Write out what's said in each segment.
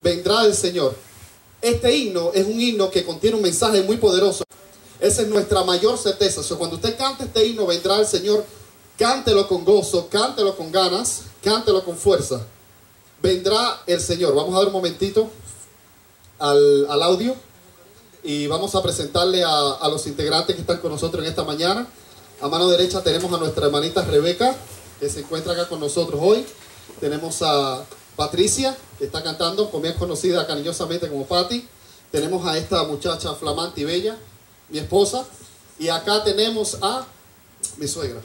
vendrá el Señor. Este himno es un himno que contiene un mensaje muy poderoso. Esa es nuestra mayor certeza. Cuando usted cante este himno, vendrá el Señor, cántelo con gozo, cántelo con ganas, cántelo con fuerza. Vendrá el Señor. Vamos a dar un momentito al audio y vamos a presentarle a los integrantes que están con nosotros en esta mañana. A mano derecha tenemos a nuestra hermanita Rebeca, que se encuentra acá con nosotros hoy. Tenemos a Patricia, que está cantando, bien conocida cariñosamente como Patti. Tenemos a esta muchacha flamante y bella, mi esposa. Y acá tenemos a mi suegra.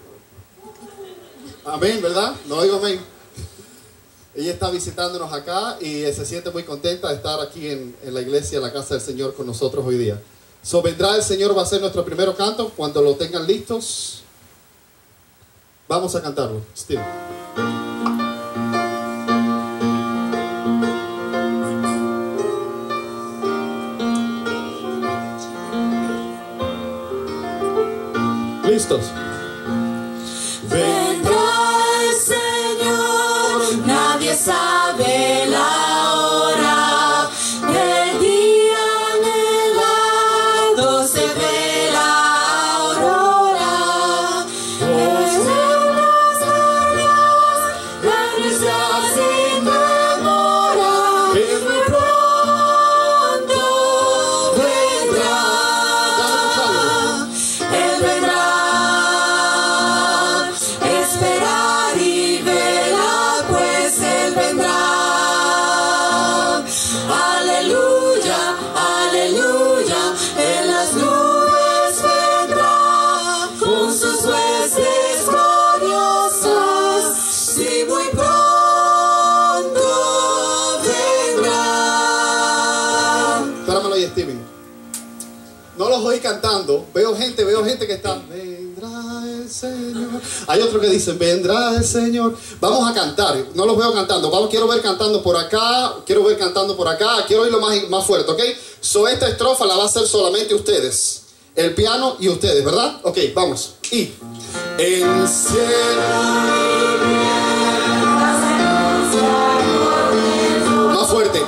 Amén, ¿verdad? No oigo amén. Ella está visitándonos acá y se siente muy contenta de estar aquí en la iglesia, en la casa del Señor con nosotros hoy día. Vendrá el Señor, va a ser nuestro primer canto. Cuando lo tengan listos, vamos a cantarlo. Steve. ¿Listos? Vendrá el Señor, nadie sabe la hora, el día anhelado se ve la aurora, es en las áreas de nuestra sin demora, que muy pronto vendrá, Él vendrá. Esperar y velar, pues Él vendrá. Aleluya, aleluya, en las nubes vendrá, con sus huestes gloriosas, sí, muy pronto vendrá. Páramelo ahí, Steven. No los oí cantando. Veo gente que está. Vendrá el Señor. Hay otro que dicen, vendrá el Señor. Vamos a cantar. No los veo cantando. Quiero ver cantando por acá. Quiero ver cantando por acá. Quiero oírlo más fuerte, ¿ok? Esta estrofa la va a hacer solamente ustedes. El piano y ustedes, ¿verdad? Ok, vamos. Y el cielo. Más fuerte.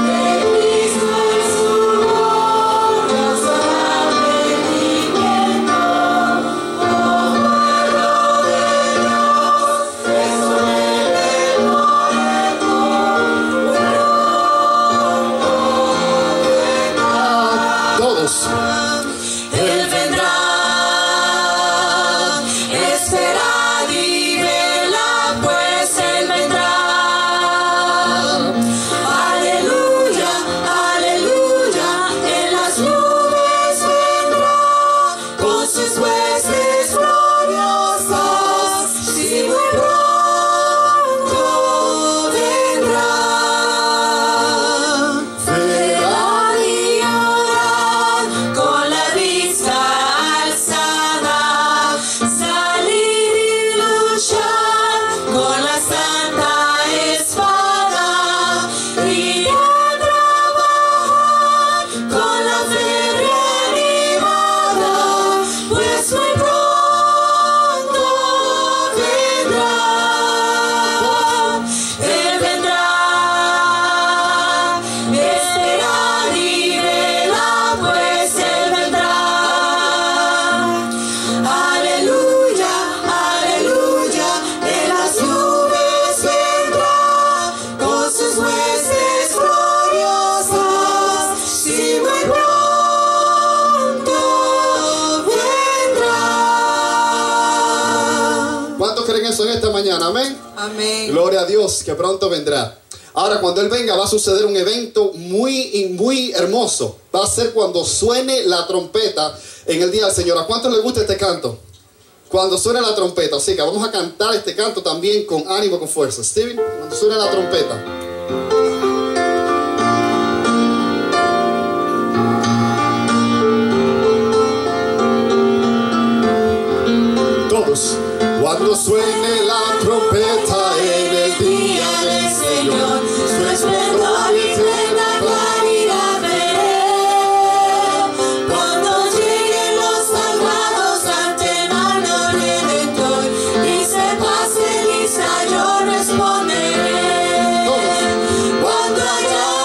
Él vendrá, esperad y velad, pues Él vendrá. Aleluya, aleluya, en las nubes vendrá, con sus huestes gloriosas, sí, muy pronto vendrá. Velad y orad, con la vista alzada, salir y luchar con la santa espada, y a trabajar con la fe reanimada, pues muy pronto vendrá. Él vendrá. Esperad y velad, pues Él vendrá. Aleluya, aleluya, en las nubes vendrá, con sus huestes gloriosas, sí, muy pronto vendrá. ¿Cuántos creen eso en esta mañana? Amén. Amén. Gloria a Dios, que pronto vendrá. Ahora, cuando Él venga, va a suceder un evento muy hermoso. Va a ser cuando suene la trompeta en el día del Señor. ¿A cuántos les gusta este canto? Cuando suene la trompeta. Así que vamos a cantar este canto también con ánimo, con fuerza. Steven, cuando suene la trompeta. Todos. Cuando suene la trompeta en el día del Señor, su esplendor y plena claridad veré. Cuando lleguen los salvados ante el mano redentor, y se pase lista, yo responderé. Cuando haya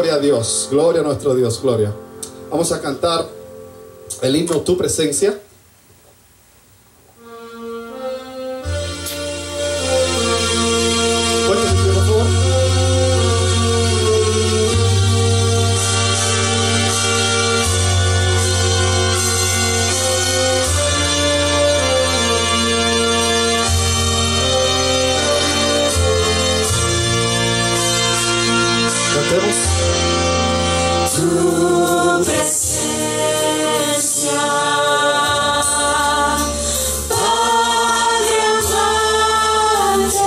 Gloria a Dios, gloria a nuestro Dios, gloria. Vamos a cantar el himno Tu Presencia. Tu presencia, Padre amante,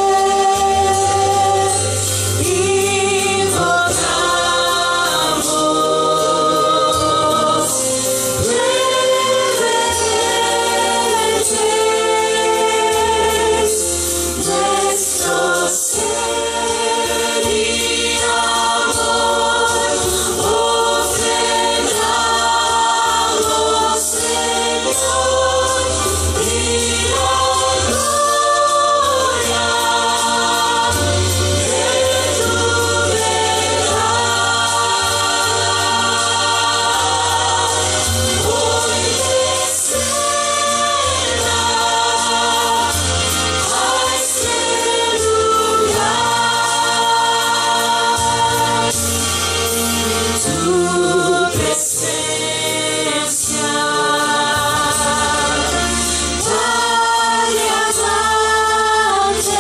invocamos reverentes nuestro ser y amor. Ofrendamos, Señor, y la gloria de tu verdad. Hoy descienda a este lugar. Tu presencia, Padre amante,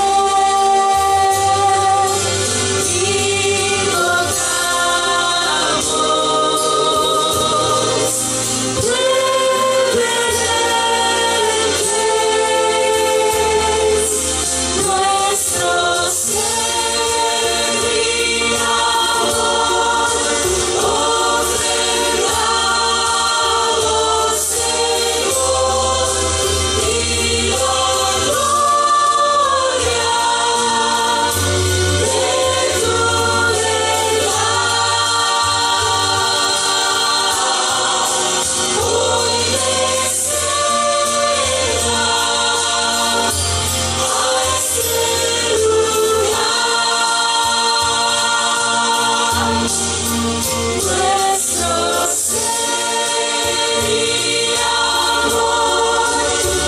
invocamos reverentes nuestro ser y amor. Ofrendamos, Señor, y la gloria de tu verdad. Hoy descienda a este lugar. Nuestro ser y amor,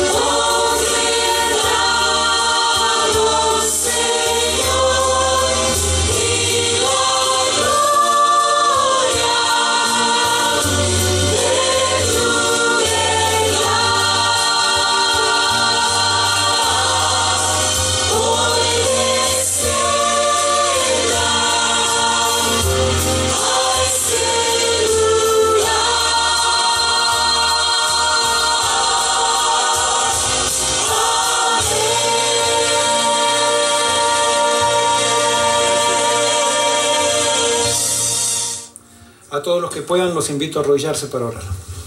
ofrendamos, Señor, y la gloria de tu verdad. Hoy descienda a este lugar. A todos los que puedan los invito a arrodillarse para orar.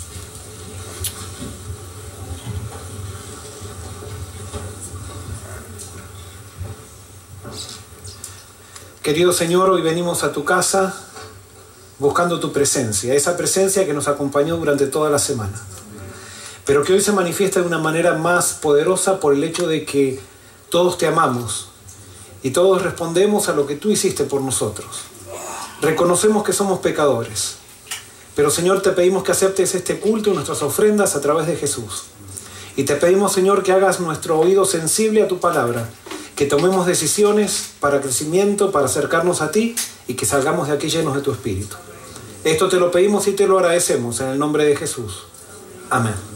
Querido Señor, hoy venimos a tu casa buscando tu presencia, esa presencia que nos acompañó durante toda la semana, pero que hoy se manifiesta de una manera más poderosa por el hecho de que todos te amamos y todos respondemos a lo que tú hiciste por nosotros. Reconocemos que somos pecadores, pero Señor, te pedimos que aceptes este culto y nuestras ofrendas a través de Jesús. Y te pedimos, Señor, que hagas nuestro oído sensible a tu palabra, que tomemos decisiones para crecimiento, para acercarnos a ti y que salgamos de aquí llenos de tu Espíritu. Esto te lo pedimos y te lo agradecemos en el nombre de Jesús. Amén.